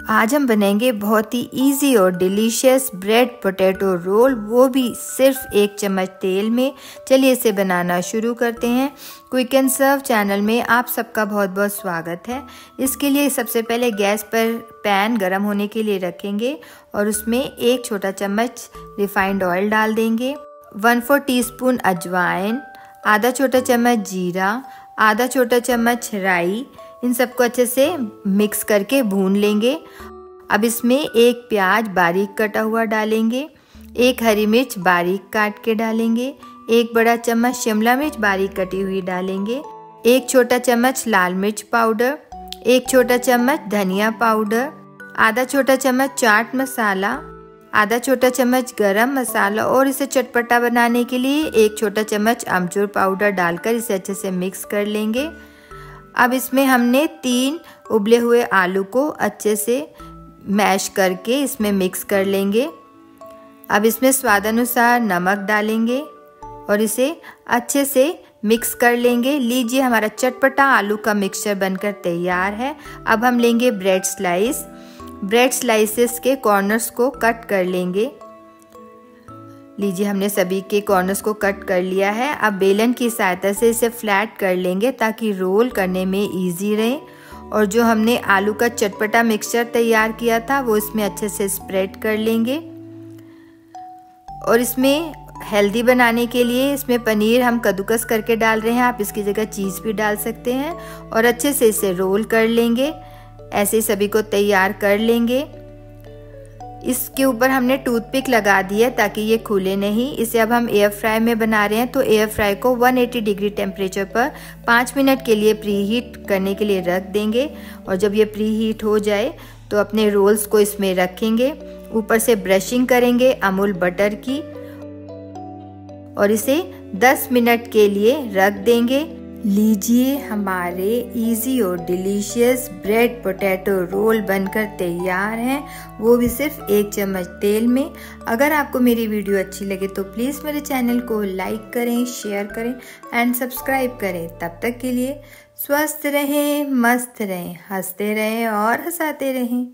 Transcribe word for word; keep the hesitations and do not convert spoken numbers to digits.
आज हम बनाएंगे बहुत ही इजी और डिलीशियस ब्रेड पोटैटो रोल, वो भी सिर्फ एक चम्मच तेल में। चलिए इसे बनाना शुरू करते हैं। क्विक एंड सर्व चैनल में आप सबका बहुत बहुत स्वागत है। इसके लिए सबसे पहले गैस पर पैन गरम होने के लिए रखेंगे और उसमें एक छोटा चम्मच रिफाइंड ऑयल डाल देंगे, वन फोर टीस्पून अजवाइन, आधा छोटा चम्मच जीरा, आधा छोटा चम्मच राई। इन सबको अच्छे से मिक्स करके भून लेंगे। अब इसमें एक प्याज बारीक कटा हुआ डालेंगे, एक हरी मिर्च बारीक काट के डालेंगे, एक बड़ा चम्मच शिमला मिर्च बारीक कटी हुई डालेंगे, एक छोटा चम्मच लाल मिर्च पाउडर, एक छोटा चम्मच धनिया पाउडर, आधा छोटा चम्मच चाट मसाला, आधा छोटा चम्मच गरम मसाला और इसे चटपटा बनाने के लिए एक छोटा चम्मच अमचूर पाउडर डालकर इसे अच्छे से मिक्स कर लेंगे। अब इसमें हमने तीन उबले हुए आलू को अच्छे से मैश करके इसमें मिक्स कर लेंगे। अब इसमें स्वादानुसार नमक डालेंगे और इसे अच्छे से मिक्स कर लेंगे। लीजिए, हमारा चटपटा आलू का मिक्सचर बनकर तैयार है। अब हम लेंगे ब्रेड स्लाइस। ब्रेड स्लाइसेस के कॉर्नर्स को कट कर लेंगे। लीजिए, हमने सभी के कॉर्नर्स को कट कर लिया है। अब बेलन की सहायता से इसे फ्लैट कर लेंगे ताकि रोल करने में इजी रहे। और जो हमने आलू का चटपटा मिक्सचर तैयार किया था वो इसमें अच्छे से स्प्रेड कर लेंगे। और इसमें हेल्दी बनाने के लिए इसमें पनीर हम कद्दूकस करके डाल रहे हैं, आप इसकी जगह चीज़ भी डाल सकते हैं। और अच्छे से इसे रोल कर लेंगे। ऐसे ही सभी को तैयार कर लेंगे। इसके ऊपर हमने टूथपिक लगा दी है ताकि ये खुले नहीं। इसे अब हम एयर फ्राई में बना रहे हैं, तो एयर फ्राई को एक सौ अस्सी डिग्री टेम्परेचर पर पाँच मिनट के लिए प्री हीट करने के लिए रख देंगे। और जब ये प्री हीट हो जाए तो अपने रोल्स को इसमें रखेंगे, ऊपर से ब्रशिंग करेंगे अमूल बटर की और इसे दस मिनट के लिए रख देंगे। लीजिए, हमारे इजी और डिलीशियस ब्रेड पोटैटो रोल बनकर तैयार हैं, वो भी सिर्फ एक चम्मच तेल में। अगर आपको मेरी वीडियो अच्छी लगे तो प्लीज़ मेरे चैनल को लाइक करें, शेयर करें एंड सब्सक्राइब करें। तब तक के लिए स्वस्थ रहें, मस्त रहें, हंसते रहें और हंसाते रहें।